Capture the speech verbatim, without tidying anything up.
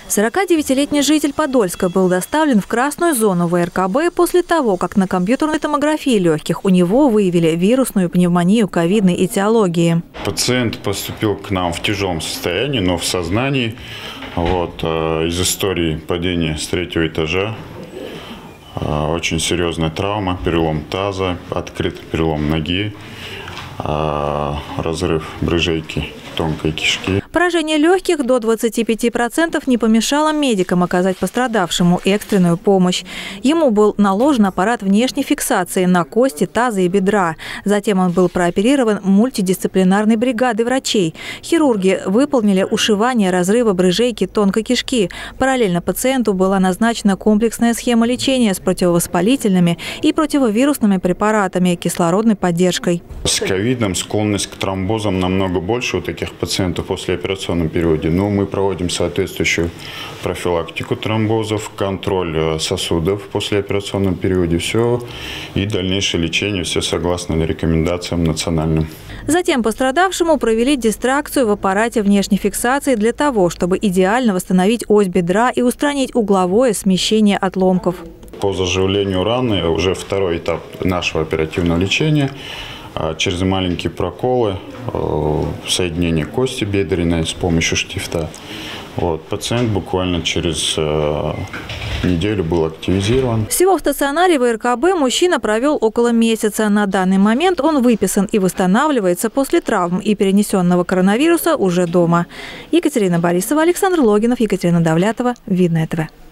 сорокадевятилетний житель Подольска был доставлен в красную зону вэ эр ка бэ после того, как на компьютерной томографии легких у него выявили вирусную пневмонию ковидной этиологии. Пациент поступил к нам в тяжелом состоянии, но в сознании. Вот, из истории падения с третьего этажа. Очень серьезная травма, перелом таза, открытый перелом ноги, разрыв брыжейки тонкой кишки. Поражение легких до двадцати пяти процентов не помешало медикам оказать пострадавшему экстренную помощь. Ему был наложен аппарат внешней фиксации на кости таза и бедра. Затем он был прооперирован мультидисциплинарной бригадой врачей. Хирурги выполнили ушивание разрыва брыжейки тонкой кишки. Параллельно пациенту была назначена комплексная схема лечения с противовоспалительными и противовирусными препаратами, кислородной поддержкой. С ковидом склонность к тромбозам намного больше у таких пациентов после операционном периоде. Но мы проводим соответствующую профилактику тромбозов, контроль сосудов после операционном периоде. Все и дальнейшее лечение, все согласно рекомендациям национальным. Затем пострадавшему провели дистракцию в аппарате внешней фиксации для того, чтобы идеально восстановить ось бедра и устранить угловое смещение отломков. По заживлению раны уже второй этап нашего оперативного лечения. Через маленькие проколы, соединение кости бедренной с помощью штифта. Вот, пациент буквально через э, неделю был активизирован. Всего в стационаре вэ эр ка бэ мужчина провел около месяца. На данный момент он выписан и восстанавливается после травм и перенесенного коронавируса уже дома. Екатерина Борисова, Александр Логинов, Екатерина Давлятова. Видное тэ вэ.